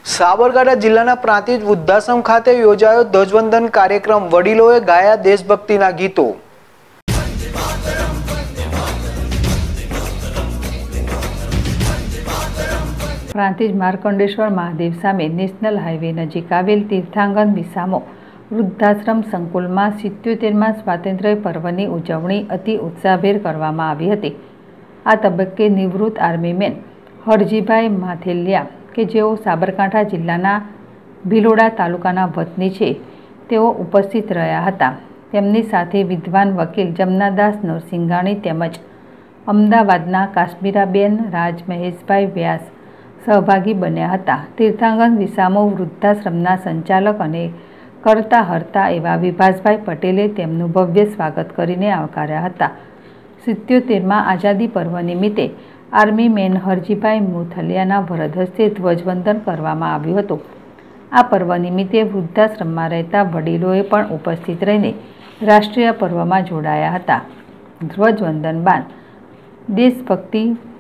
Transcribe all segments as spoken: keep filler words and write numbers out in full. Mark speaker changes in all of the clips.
Speaker 1: સાબરકાંઠા જિલ્લાના પ્રાંતિજ વૃદ્ધાશ્રમ ખાતે યોજાયો ધ્વજવંદન કાર્યક્રમ। વડીલોએ ગાયા દેશભક્તિના ગીતો।
Speaker 2: પ્રાંતિજ માર્કંડેશ્વર મહાદેવ સામે નેશનલ હાઈવે નજીક આવેલ તીર્થાંગન વિસામો વૃદ્ધાશ્રમ સંકુલમાં સિત્યોતેરમાં સ્વાતંત્ર્ય પર્વની ઉજવણી અતિ ઉત્સાહભેર કરવામાં આવી હતી। આ તબક્કે નિવૃત્ત આર્મીમેન હરજીભાઈ માથેલિયા કે જેઓ સાબરકાંઠા જિલ્લાના ભિલોડા તાલુકાના વતની છે, તેઓ ઉપસ્થિત રહ્યા હતા। તેમની સાથે વિદ્વાન વકીલ જમનાદાસ નરસિંઘાણી તેમજ અમદાવાદના કાશ્મીરાબેન રાજ મહેશભાઈ વ્યાસ સહભાગી બન્યા હતા। તીર્થાંગન વિસામો વૃદ્ધાશ્રમના સંચાલક અને કરતા હરતા એવા વિભાસભાઈ પટેલે તેમનું ભવ્ય સ્વાગત કરીને આવકાર્યા હતા। સિત્યોતેરમાં આઝાદી પર્વ નિમિત્તે આર્મી મેન હરજીભાઈ મોથલિયાના વરદ હસ્તે ધ્વજવંદન કરવામાં આવ્યું હતું। આ પર્વ નિમિત્તે વૃદ્ધાશ્રમમાં રહેતા વડીલોએ પણ ઉપસ્થિત રહીને રાષ્ટ્રીય પર્વમાં જોડાયા હતા। ધ્વજવંદન બાદ દેશભક્તિ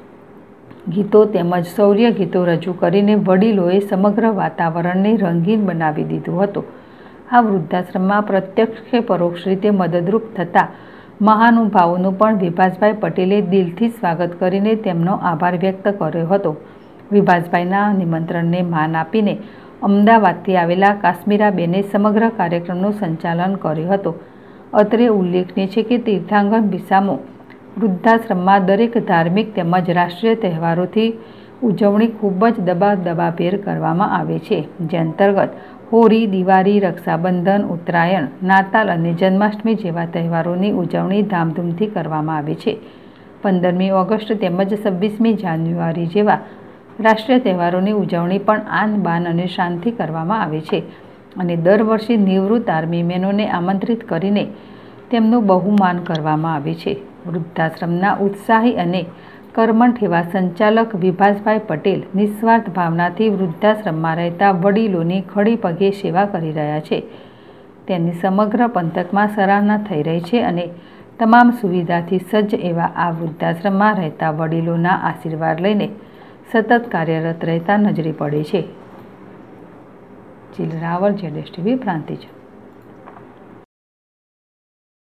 Speaker 2: ગીતો તેમજ શૌર્ય ગીતો રજૂ કરીને વડીલોએ સમગ્ર વાતાવરણને રંગીન બનાવી દીધું હતું। આ વૃદ્ધાશ્રમમાં પ્રત્યક્ષ કે પરોક્ષ રીતે મદદરૂપ થતા મહાનુભાવોનું પણ વિભાસભાઈ પટેલે દિલથી સ્વાગત કરીને તેમનો આભાર વ્યક્ત કર્યો હતો। વિભાસભાઈના નિમંત્રણને માન આપીને અમદાવાદથી આવેલા કાશ્મીરાબેને સમગ્ર કાર્યક્રમનું સંચાલન કર્યું હતું। અત્રે ઉલ્લેખનીય છે કે તીર્થાંગન વિસામો વૃદ્ધાશ્રમમાં દરેક ધાર્મિક તેમજ રાષ્ટ્રીય તહેવારોથી ઉજવણી ખૂબ જ દબાદબાભેર કરવામાં આવે છે, જે અંતર્ગત હોળી, દિવાળી, રક્ષાબંધન, ઉત્તરાયણ, નાતાલ અને જન્માષ્ટમી જેવા તહેવારોની ઉજવણી ધામધૂમથી કરવામાં આવે છે। પંદરમી ઓગસ્ટ તેમજ છવ્વીસમી જાન્યુઆરી જેવા રાષ્ટ્રીય તહેવારોની ઉજવણી પણ આન બાન અને શાનથી કરવામાં આવે છે અને દર વર્ષે નિવૃત્ત આર્મીમેનોને આમંત્રિત કરીને તેમનું બહુમાન કરવામાં આવે છે। વૃદ્ધાશ્રમના ઉત્સાહી અને કર્મઠ એવા સંચાલક વિભાસભાઈ પટેલ નિસ્વાર્થ ભાવનાથી વૃદ્ધાશ્રમમાં રહેતા વડીલોની ખડી પગે સેવા કરી રહ્યા છે, તેની સમગ્ર પંથકમાં સરાહના થઈ રહી છે અને તમામ સુવિધાથી સજ્જ એવા આ વૃદ્ધાશ્રમમાં રહેતા વડીલોના આશીર્વાદ લઈને સતત કાર્યરત રહેતા નજરે પડે છે। જીલ રાવલ, જેડેશ ટીવી, પ્રાંતિજ।